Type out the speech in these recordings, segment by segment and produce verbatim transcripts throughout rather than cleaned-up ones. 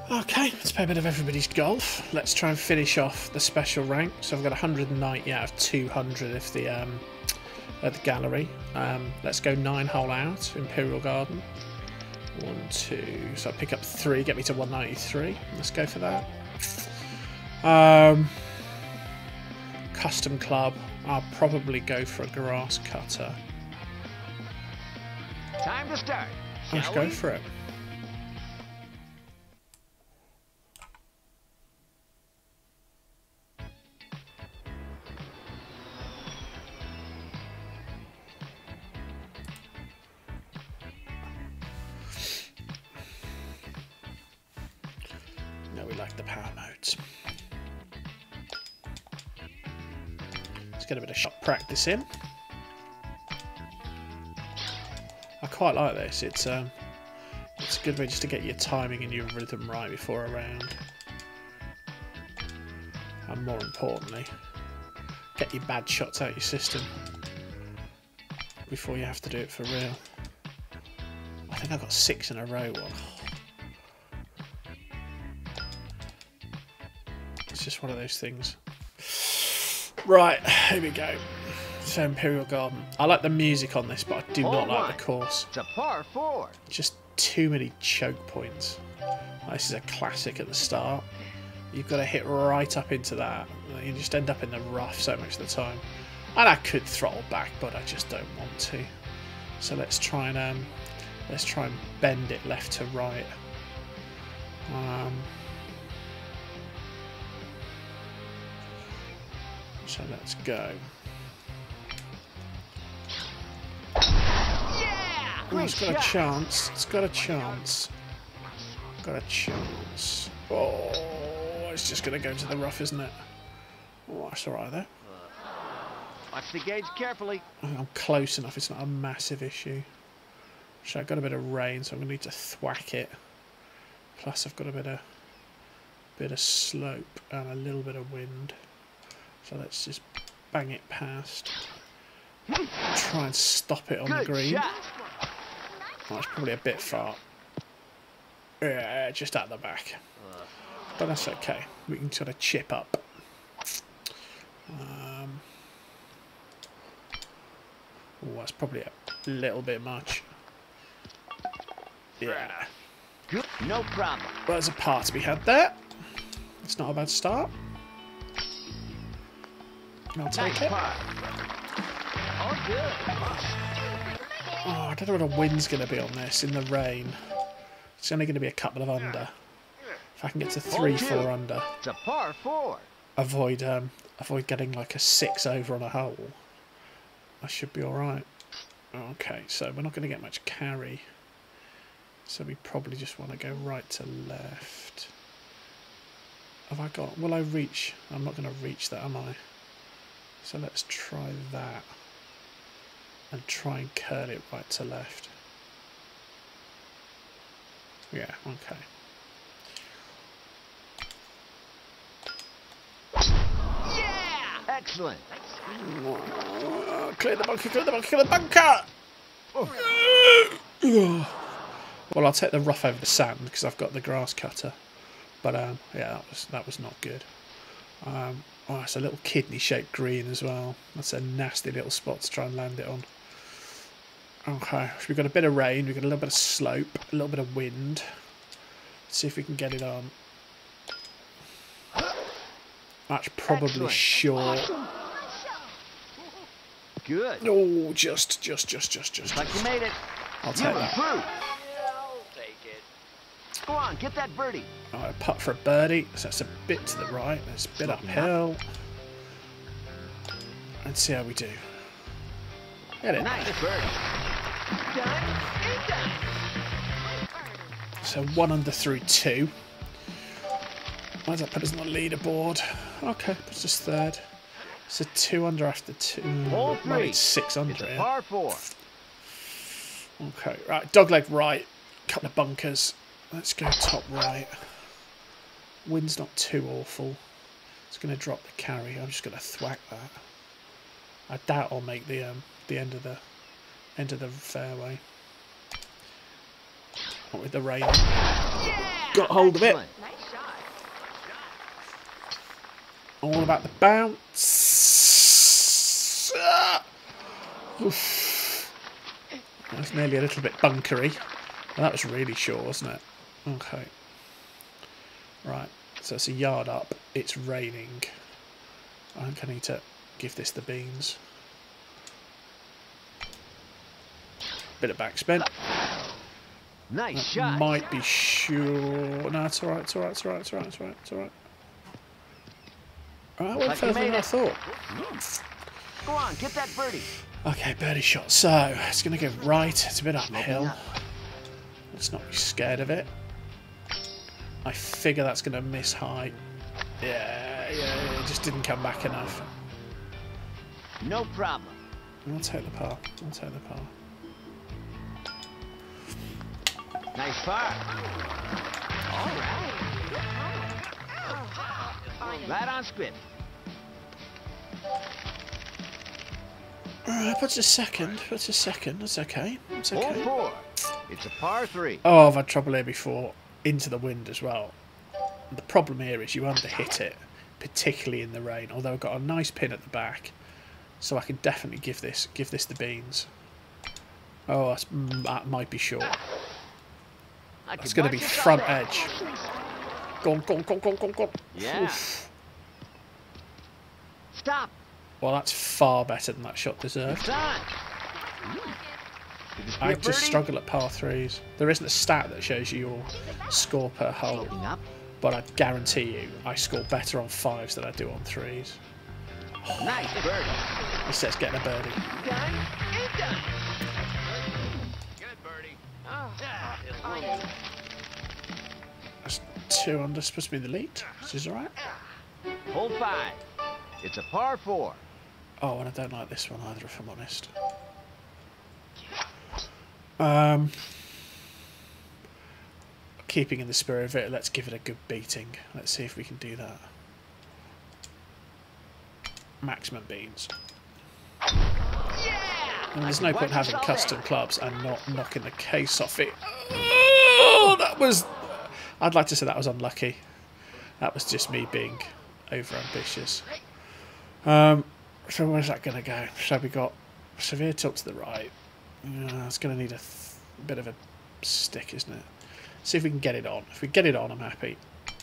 Okay, let's play a bit of everybody's golf. Let's try and finish off the special rank. So I've got one hundred ninety out of two hundred if the um, at the gallery. Um, let's go nine hole out, Imperial Garden. One, two, so I pick up three, get me to one ninety-three. Let's go for that. Um, custom club, I'll probably go for a grass cutter. Time to start. Let's go for it. No, we like the power modes. Let's get a bit of shot practice in. I quite like this. It's um, it's a good way just to get your timing and your rhythm right before a round, and more importantly, get your bad shots out your system before you have to do it for real. I think I got six in a row. One. It's just one of those things. Right, here we go. So Imperial Garden. I like the music on this, but I do not like the course. It's a par four. Just too many choke points. This is a classic at the start. You've got to hit right up into that. You just end up in the rough so much of the time. And I could throttle back, but I just don't want to. So let's try and um, let's try and bend it left to right. Um, so let's go. Oh, it's got a chance. It's got a chance. Got a chance. Oh, it's just going to go into the rough, isn't it? Oh, that's all right there. Watch the gauge carefully. I'm close enough. It's not a massive issue. So I've got a bit of rain, so I'm going to need to thwack it. Plus, I've got a bit of bit of slope and a little bit of wind. So let's just bang it past. Try and stop it on Good the green. shot. Oh, that's probably a bit far. Yeah, just out the back. But that's okay. We can sort of chip up. Um, oh, that's probably a little bit much. Yeah. Good. No problem. Well, there's a par to be had there. It's not a bad start. I'll take Nice it. par. All good. Oh, I don't know what a wind's going to be on this in the rain. It's only going to be a couple of under. If I can get to three, four under, It's a par four. avoid um, avoid getting like a six over on a hole, I should be all right. Okay, so we're not going to get much carry. So we probably just want to go right to left. Have I got? Will I reach? I'm not going to reach that, am I? So let's try that. And try and curl it right to left. Yeah, okay. Yeah! Excellent. Oh, clear the bunker, clear the bunker, clear the bunker! Oh. Well, I'll take the rough over the sand because I've got the grass cutter. But um, yeah, that was that was not good. Um, oh, it's a little kidney-shaped green as well. That's a nasty little spot to try and land it on. Okay, so we've got a bit of rain, we've got a little bit of slope, a little bit of wind. Let's see if we can get it on. That's probably Excellent. short. Good. Oh, just, just, just, just, just. Like you made it. I'll You take that. improved. I'll take it. Go on, get that birdie. Alright, putt for a birdie. So that's a bit to the right. That's a bit uphill. Let's see how we do. Get it. Nice birdie. Done. Ain't done. So one under through two. Why does that put us on the leaderboard? Okay, puts us third. So two under after two. Hole Well, three. it's six under It's a here. par four. Okay, right. Dogleg right. Couple of bunkers. Let's go top right. Wind's not too awful. It's going to drop the carry. I'm just going to thwack that. I doubt I'll make the um the end of the end of the fairway. Not with the rain. Yeah! Got hold of it. Excellent. Nice shot. All about the bounce. Ah! Oof. That's nearly a little bit bunkery. Well, that was really short, wasn't it? Okay. Right. So it's a yard up. It's raining. I think I need to give this the beans. Bit of backspin. Nice That shot. might be sure. No, it's alright, it's alright, it's alright, it's alright, it's alright, it's alright. Alright, went Like you further than made I it. thought. Go on, get that birdie. Okay, birdie shot. So, it's going to go right. It's a bit uphill. Let's not be scared of it. I figure that's going to miss high. Yeah, yeah, yeah, it just didn't come back enough. No problem. I'll take the par. I'll take the par. Nice par. All right. Right on spin. Alright, puts a second. Puts a second. That's okay. That's Hole okay. four. It's a par three. Oh, I've had trouble here before. Into the wind as well. The problem here is you underhit it, particularly in the rain. Although I've got a nice pin at the back, so I can definitely give this give this the beans. Oh, that's, that might be short. It's going to be front edge. Go on, go on, go on, go on, go on, go on. Yeah. Oof. Stop. Well, that's far better than that shot deserved. It's on. I just struggle at par threes. There isn't a stat that shows you your score per hole, Looking up. but I guarantee you I score better on fives than I do on threes. Nice birdie. He says getting a birdie. Done and done. Good birdie. Oh, That's two under, supposed to be the lead. This is alright. hole five. It's a par four. Oh, and I don't like this one either, if I'm honest. Um, keeping in the spirit of it, let's give it a good beating. Let's see if we can do that. Maximum beans. Yeah! And there's no point having custom clubs and not knocking the case off it. Oh, that was... I'd like to say that was unlucky. That was just me being over ambitious. Um, so where's that going to go? So we got severe tilt to the right. Uh, it's going to need a th bit of a stick, isn't it? See if we can get it on. If we get it on, I'm happy.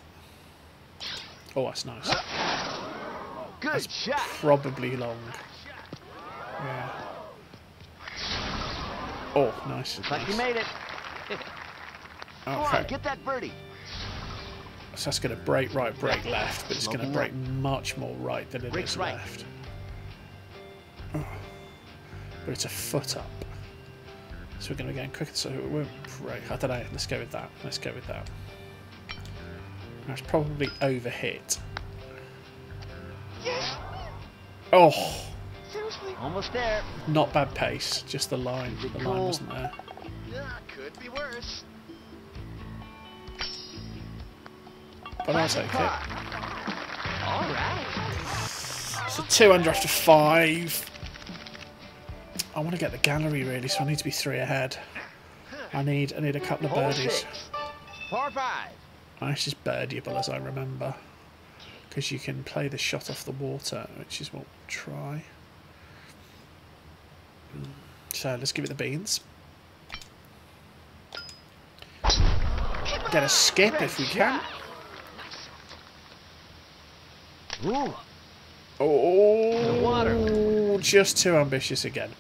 Oh, that's nice. Good That's shot. probably long. Yeah. Oh, nice. Looks like nice. you made it. Go on, Okay. get that birdie. So that's going to break right, break left, but it's going to Smoking break much more right than it Breaks is right. left. Oh. But it's a foot up. So we're going to be going quicker, so it won't break. I don't know. Let's go with that. Let's go with that. That's probably overhit. Yes. Oh, Seriously? Almost there. not bad pace. Just the line. Big The line goal. wasn't there. Yeah, could be worse. But I'll take it. All right. So two under after five. I want to get the gallery really, so I need to be three ahead. I need I need a couple of Hole birdies. six. Par five. Oh, this is birdieable as I remember, because you can play the shot off the water, which is what we'll try. So let's give it the beans. Get a skip if we can. Ooh. Oh, The water. just too ambitious again.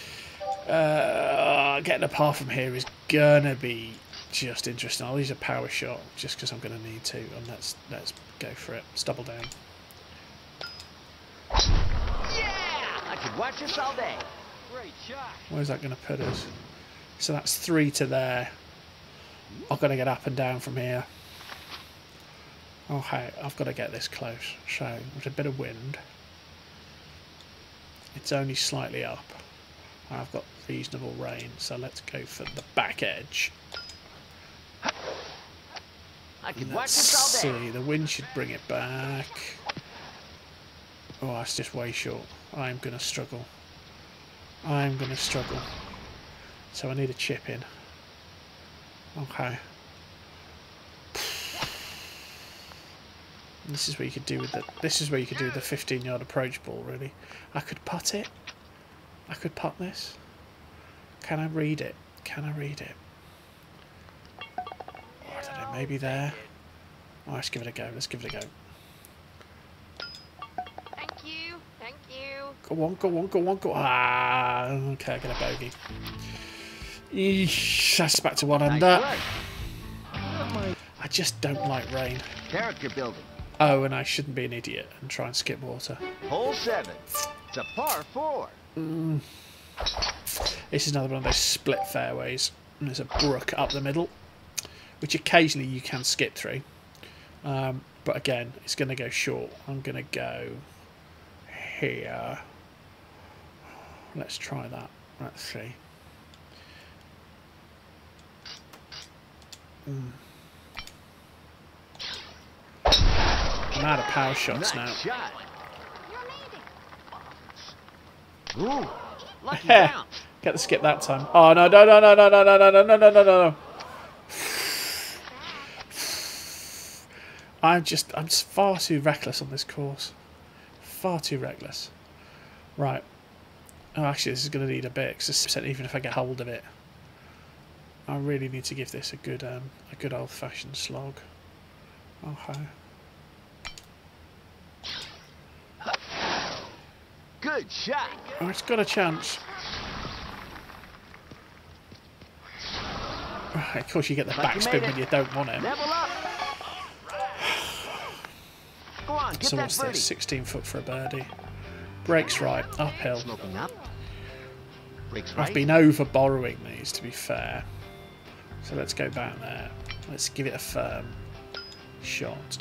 Uh, getting a par from here is gonna be just interesting. I'll use a power shot just because I'm gonna need to, and let's let's go for it. Let's double down. Yeah! I could watch this all day. Great shot. Where's that gonna put us? So that's three to there. I've got to get up and down from here. Okay, I've got to get this close. So, with a bit of wind, it's only slightly up. I've got reasonable rain, so let's go for the back edge. I could watch Let's this all day. see, the wind should bring it back. Oh, that's just way short. I'm going to struggle. I'm going to struggle. So I need a chip in. Okay. This is where you could do with the. This is where you could do with the fifteen yard approach ball. Really, I could putt it. I could putt this. Can I read it? Can I read it? Oh, I don't know. Maybe there. Oh, let's give it a go. Let's give it a go. Thank you. Thank you. Go on, go on, go on, go on. Ah, okay, I get a bogey. Eesh, that's back to one under. I just don't like rain. Character building. Oh, and I shouldn't be an idiot and try and skip water. Hole seven. It's a par four. Mm. This is another one of those split fairways. And there's a brook up the middle, which occasionally you can skip through. Um, but again, it's going to go short. I'm going to go here. Let's try that. Let's see. Mm. I'm out of power shots now. Nice shot. Ooh, lucky bounce. Get the skip that time. Oh no no no no no no no no no no no no no. I'm just I'm just far too reckless on this course. Far too reckless. Right. Oh, actually, this is going to need a bit. Cause even if I get hold of it, I really need to give this a good um, a good old-fashioned slog. Okay. Good shot. Oh, it's got a chance. Right, of course, you get the Like you backspin made when it. you don't want it. Level up. Go on, get So that what's birdie. this? sixteen foot for a birdie. Breaks right, uphill. Sloping up. Breaks right. I've been over borrowing these, to be fair. So let's go back there. Let's give it a firm shot.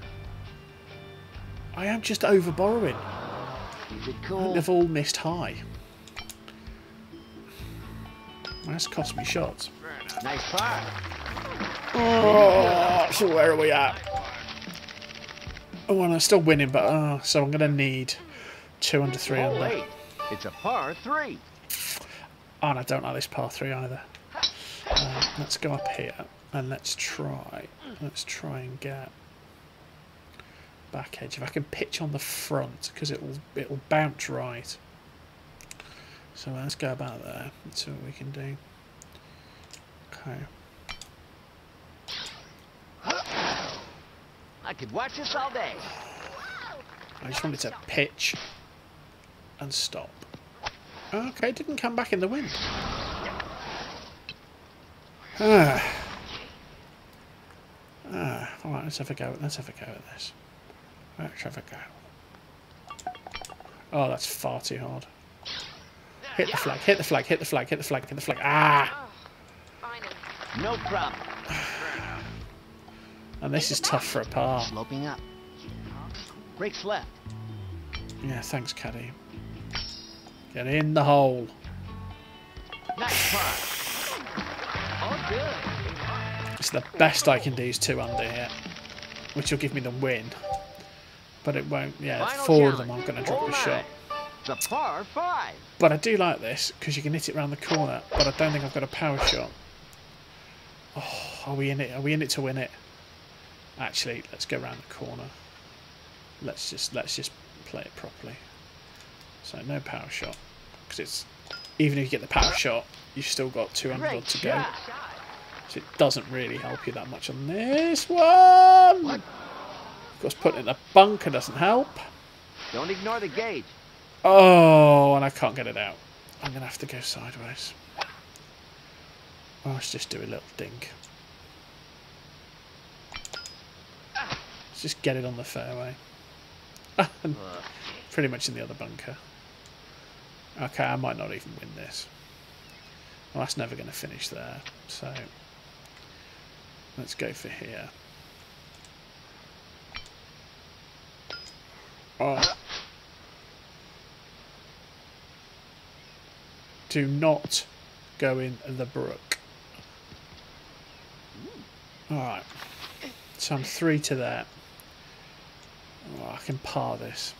I am just over borrowing. Keep it I cool. think they've all missed high. That's cost me shots. Nice par. Oh, so where are we at? Oh, and I'm still winning, but oh, so I'm going to need two under three Hole under. eight. It's a par three. Oh, and I don't like this par three either. Uh, let's go up here and let's try. Let's try and get back edge. If I can pitch on the front, because it will it will bounce right. So let's go about there. Let's see what we can do. Okay. I could watch this all day. I just wanted to pitch and stop. Okay, didn't come back in the wind. Ah. Ah. Alright, let's have a go. Let's have a go at this. Let's have a go. Oh, that's far too hard. Hit the flag, hit the flag, hit the flag, hit the flag, hit the flag. Ah! No problem. And this is tough for a par. Sloping up. Breaks left. Yeah, thanks, caddy. Get in the hole. Nice par. All good. It's the best I can do is two under here, which will give me the win. But it won't. Yeah, Final four of challenge. them I'm going to drop Hole a nine. shot. It's a par five. But I do like this because you can hit it around the corner. But I don't think I've got a power shot. Oh, are we in it? Are we in it to win it? Actually, let's go around the corner. Let's just let's just play it properly. So no power shot because it's even if you get the power shot, you've still got two hundred Great odd to go. shot. So it doesn't really help you that much on this one. Of course, putting it in the bunker doesn't help. Don't ignore the gauge. Oh, and I can't get it out. I'm going to have to go sideways. Oh, let's just do a little dink. Let's just get it on the fairway. And pretty much in the other bunker. Okay, I might not even win this. Well, that's never going to finish there. So, let's go for here. Oh. Do not go in the brook. Alright. So I'm three to there. Oh, I can par this.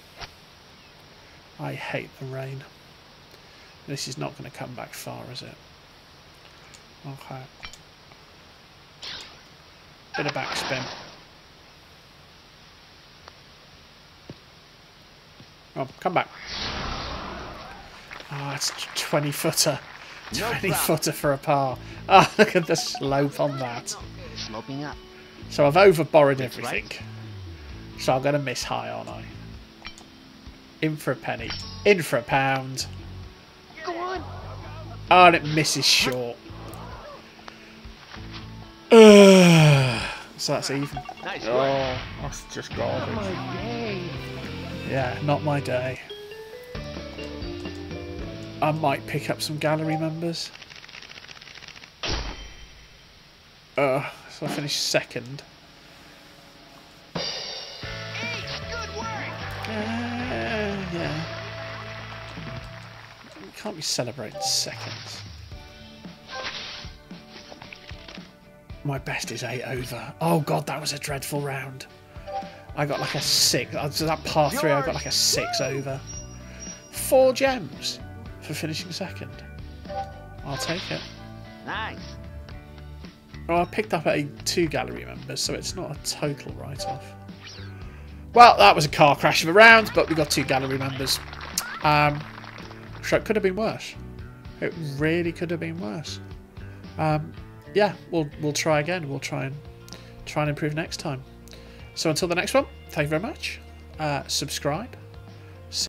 I hate the rain. This is not going to come back far, is it? Okay. Bit of backspin. Oh, come back. Oh, it's twenty footer. No twenty problem. footer for a par. Oh, look at the slope on that. Sloping up. So I've over borrowed That's everything. right. So I'm going to miss high, aren't I? In for a penny. In for a pound. Go on. Oh, and it misses short. Ugh. So that's even. Nice Oh, work. that's just garbage. My day. Yeah, not my day. I might pick up some gallery members. Uh, so I finished second. Ace, good work. Uh, yeah. We can't be celebrating seconds. My best is eight over. Oh god, that was a dreadful round. I got like a six. So that par three, I got like a six over. Four gems for finishing second. I'll take it. Nice. Well, I picked up a two gallery members, so it's not a total write-off. Well, that was a car crash of a round, but we got two gallery members. Um, so it could have been worse. It really could have been worse. Um, yeah, we'll we'll try again. We'll try and try and improve next time. So until the next one, thank you very much. Uh, subscribe.